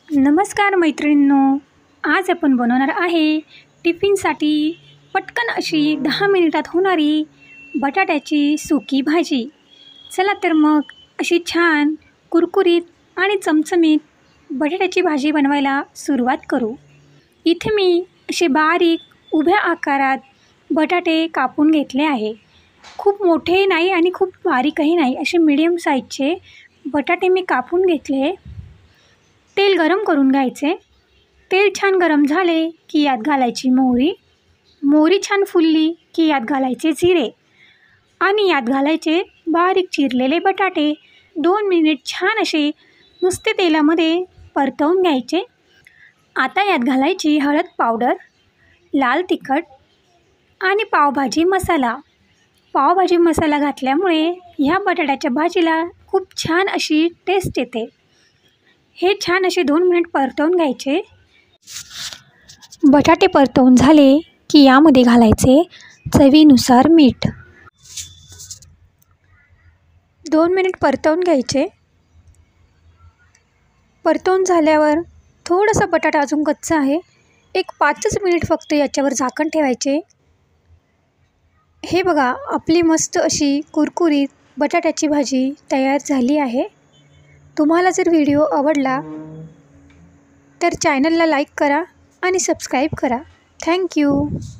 नमस्कार मैत्रिणींनो, आज आपण बनवणार आहे टिफिनसाठी पटकन अशी 10 मिनिटात होणारी बटाट्याची सुकी भाजी। चला तर मग अशी छान कुरकुरीत आणि चमचमीत बटाट्याची भाजी बनवायला सुरुवात करू। इथे मी असे बारीक उभ्या आकारात बटाटे कापून घेतले आहे। खूप मोठे नाही आणि खूप बारीकही नाही, असे मीडियम साईजचे बटाटे मी कापून घेतले। तेल गरम करून घ्यायचे। तेल छान गरम झाले की यात घालायची मोहरी। मोहरी छान फुलली की यात घालायचे जिरे आणि यात घालायचे बारीक चिरलेले बटाटे। 2 मिनिट छान असे नुसते तेलामध्ये परतवून घ्यायचे। आता यात घालायची हळद पावडर, लाल तिखट आणि पावभाजी मसाला। पावभाजी मसाला घातल्यामुळे ह्या बटाट्याच्या भाजीला खूप छान अशी टेस्ट येते। हे छान असे 2 मिनिट परतवून घ्यायचे। बटाटे परतवून झाले की यामध्ये घालायचे चवीनुसार मीठ। 2 मिनिट परतवून घ्यायचे। परतवून झाल्यावर थोडासा बटाटा अजून कच्चा आहे, एक 5 मिनिट फक्त याच्यावर झाकण ठेवायचे। हे बघा, आपली मस्त अशी कुरकुरीत बटाट्याची भाजी तयार झाली आहे। तुम्हाला जर व्हिडिओ आवडला तर चॅनलला लाईक करा आणि सबस्क्राईब करा। थँक्यू।